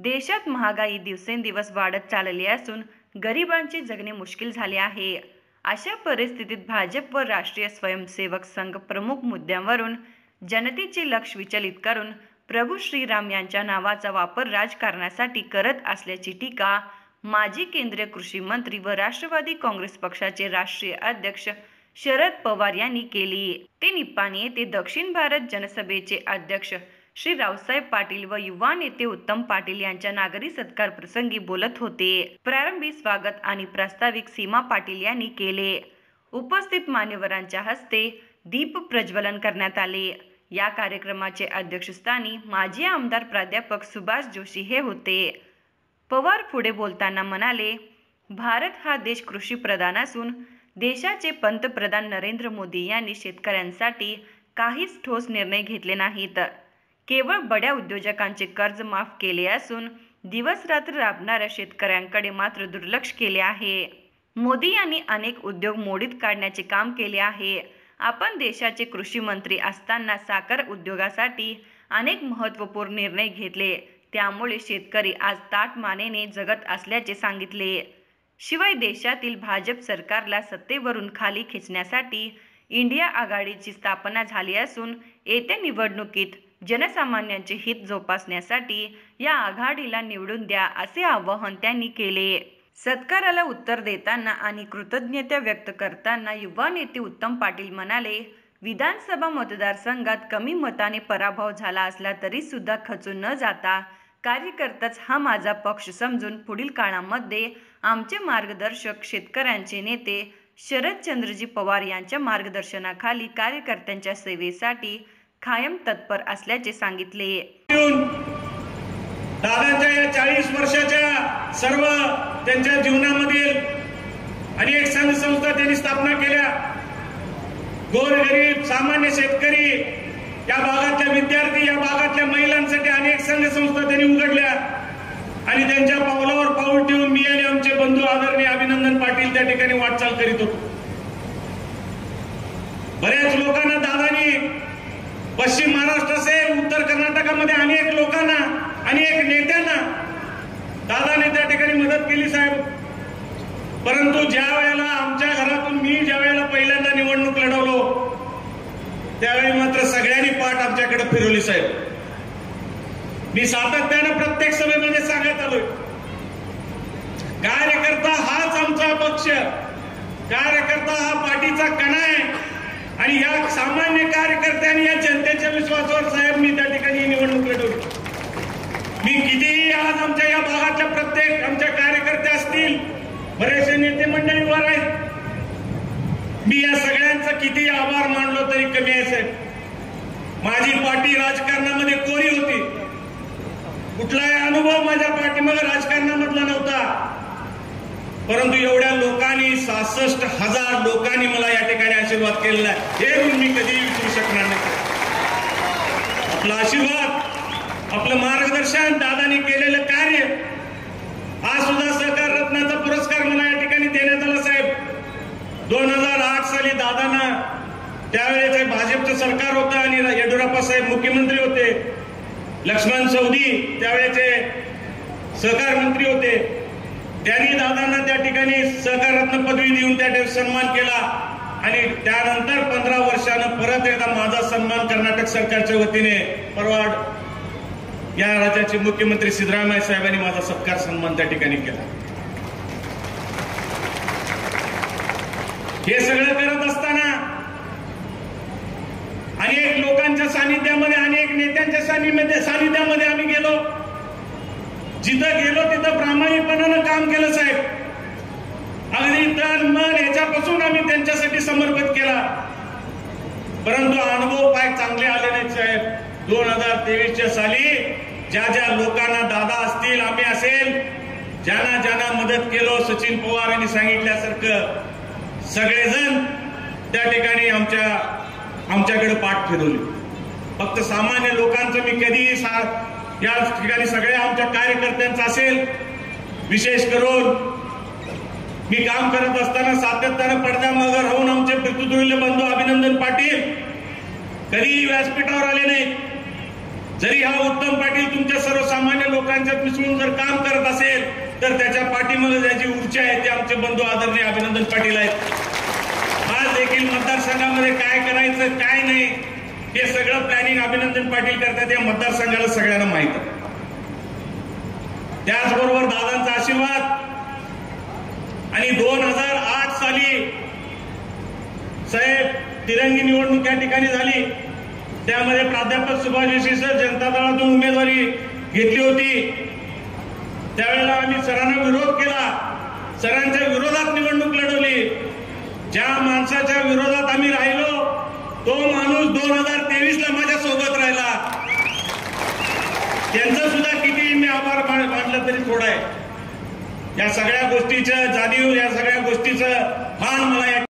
देशात महागाई दिवसेंदिवस वाढत चालली असून गरिबांचे जगणे मुश्किल झाले आहे. अशा परिस्थितीत भाजप व राष्ट्रीय स्वयंसेवक संघ प्रमुख मुद्द्यांवरून जनतेचे लक्ष विचलित करून प्रभू श्रीराम यांच्या नावाचा वापर राजकारणासाठी करत असल्याची टीका माजी केंद्रीय कृषी मंत्री व राष्ट्रवादी काँग्रेस पक्षाचे राष्ट्रीय अध्यक्ष शरद पवार यांनी केली. ते निपाणी येथे दक्षिण भारत जनसभेचे अध्यक्ष श्री रावसाहेब पाटील व युवा नेते उत्तम पाटील यांच्या नागरी सत्कार प्रसंगी बोलत होते. प्रारंभी स्वागत आणि प्रास्ताविक सीमा पाटील यांनी केले. उपस्थित मान्यवरांच्या हस्ते दीप प्रज्वलन करण्यात आले. या कार्यक्रमाचे अध्यक्षस्थानी माजी आमदार प्राध्यापक सुभाष जोशी हे होते. पवार पुढे बोलताना म्हणाले, भारत हा देश कृषी प्रधान असून देशाचे पंतप्रधान नरेंद्र मोदी यांनी शेतकऱ्यांसाठी काहीच ठोस निर्णय घेतले नाहीत. केवळ बड्या उद्योजकांचे कर्ज माफ केले असून दिवस रात्र राबणाऱ्या शेतकऱ्यांकडे मात्र दुर्लक्ष केले आहे. मोदी यांनी अनेक उद्योग मोडीत काढण्याचे काम केले आहे. आपण देशाचे कृषी मंत्री असताना साखर उद्योगासाठी अनेक महत्त्वपूर्ण निर्णय घेतले. त्यामुळे शेतकरी आज ताठमानेने जगत असल्याचे सांगितले. शिवाय देशातील भाजप सरकारला सत्तेवरून खाली खेचण्यासाठी इंडिया आघाडीची स्थापना झाली असून येत्या निवडणुकीत जनसामान्यांचे हित जोपासण्यासाठी या आघाडीला निवडून द्या असे आवाहन त्यांनी केले. सत्काराला उत्तर देताना आणि कृतज्ञता व्यक्त करताना युवा नेते उत्तम पाटील म्हणाले, विधानसभा मतदारसंघात कमी मताने पराभव झाला असला तरी सुद्धा खचून न जाता कार्यकर्ताच हा माझा पक्ष समजून पुढील काळामध्ये आमचे मार्गदर्शक शेतकऱ्यांचे नेते शरदचंद्रजी पवार यांच्या मार्गदर्शनाखाली कार्यकर्त्यांच्या सेवेसाठी कायम तत्पर असल्याचे सांगितले. दादांच्या या 40 वर्षाच्या सर्व त्यांच्या जीवनामधील अनेक संघ संस्था त्यांनी स्थापना केल्या. गोरगरीब सामान्य शेतकरी, या भागातल्या विद्यार्थी, या भागातल्या महिलांसाठी अनेक संघ संस्था त्यांनी उघडल्या आणि त्यांच्या पावलावर पाऊल ठेवून मी आणि आमचे बंधू आदरणीय अभिनंदन पाटील त्या ठिकाणी वाटचाल करीत होतो. बऱ्याच लोकांना दादांनी पश्चिम महाराष्ट्र असेल, उत्तर कर्नाटकामध्ये अनेक लोकांना, अनेक नेत्यांना दादाने त्या ठिकाणी मदत केली साहेब. परंतु ज्या वेळेला आमच्या घरातून मी ज्या वेळेला पहिल्यांदा निवडणूक लढवलो त्यावेळी मात्र सगळ्यांनी पाठ आमच्याकडे फिरवली साहेब. मी सातत्यानं प्रत्येक सभेमध्ये सांगत आलोय, कार्यकर्ता हाच आमचा पक्ष, कार्यकर्ता हा पाठीचा कणा आहे आणि या सामान्य कार्यकर्त्यांनी या जनतेच्या विश्वासावर साहेब मी त्या ठिकाणी निवडणूक लढवली. मी कितीही आज आमच्या या भागातल्या प्रत्येक आमच्या कार्यकर्ते असतील, बरेचसे नेते मंडळी वर आहेत, मी या सगळ्यांचा किती आभार मानलो तरी कमी आहे साहेब. माझी पाठी राजकारणामध्ये कोरी होती, कुठलाही अनुभव माझ्या पाठीमागे राजकारणामधला नव्हता. परंतु एवढ्या लोकांनी 66,000 लोकांनी मला या ठिकाणी आशीर्वाद केलेला आहे, हे ऋण मी कधीही विसरू शकणार नाही. आपला आशीर्वाद, आपलं मार्गदर्शन, दादांनी केलेलं कार्य, आज सुद्धा सहकार रत्नाचा पुरस्कार मला या ठिकाणी देण्यात आला साहेब. 2008 साली दादांना त्यावेळेचे भाजपचं सरकार होतं आणि येडियुरप्पा साहेब मुख्यमंत्री होते. लक्ष्मण सवदी त्यावेळेचे सहकार मंत्री होते. त्यांनी दादांना त्या ठिकाणी सहकार रत्न पदवी देऊन त्या ठिकाणी सन्मान केला आणि त्यानंतर 15 वर्षानं परत एकदा माझा सन्मान कर्नाटक सरकारच्या वतीने परवाड या राज्याचे मुख्यमंत्री सिद्धरामय्या साहेबांनी माझा सत्कार सन्मान त्या ठिकाणी केला. हे सगळं करत असताना अनेक लोकांच्या सानिध्यामध्ये, अनेक नेत्यांच्या सानिध्यामध्ये आम्ही गेलो. जिथं गेलो तिथं प्रामाणिकपणानं काम केलं साहेब. अगदी तन मन ह्याच्यापासून आम्ही त्यांच्यासाठी समर्पित केला. परंतु अनुभव काय चांगले आले नाहीत साहेब. 2023च्या साली ज्या ज्या लोकांना, दादा असतील, आम्ही असेल, ज्यांना ज्यांना मदत केलो, सचिन पवार यांनी सांगितल्यासारखं सगळेजण त्या ठिकाणी आमच्याकडे पाठ फिरवली. फक्त सामान्य लोकांचं मी कधीही या ठिकाणी सगळ्या आमच्या कार्यकर्त्यांचा असेल, विशेष करून मी काम करत असताना सातत्यानं पडद्यामागे राहून आमचे पितृतुल्य बंधू अभिनंदन पाटील कधीही व्यासपीठावर आले नाहीत. जरी हा उत्तम पाटील तुमच्या सर्वसामान्य लोकांच्या समाजात मिसळून जर काम करत असेल तर त्याच्या पाठीमागे ज्याची ऊर्जा आहे ते आमचे बंधू आदरणीय अभिनंदन पाटील आहेत. आज देखील मतदारसंघामध्ये काय करायचं काय नाही हे सगळं प्लॅनिंग अभिनंदन पाटील करतात. या मतदारसंघाला सगळ्यांना माहित आहे. त्याचबरोबर दादांचा आशीर्वाद आणि 2008 साली साहेब तिरंगी निवडणूक या ठिकाणी झाली. त्यामध्ये प्राध्यापक सुभाष जोशी सर जनता दलातून उमेदवारी घेतली होती. त्यावेळेला आम्ही सरांना विरोध केला. सरांच्या विरोधात निवडणूक लढवली. ज्या माणसाच्या विरोधात आम्ही राहिलो तो माणूस 2023ला माझ्या सोबत राहिला. त्यांचं सुद्धा किती मी आभार मानलं तरी थोडं आहे. या सगळ्या गोष्टीचं जाणीव, या सगळ्या गोष्टीचं भान मला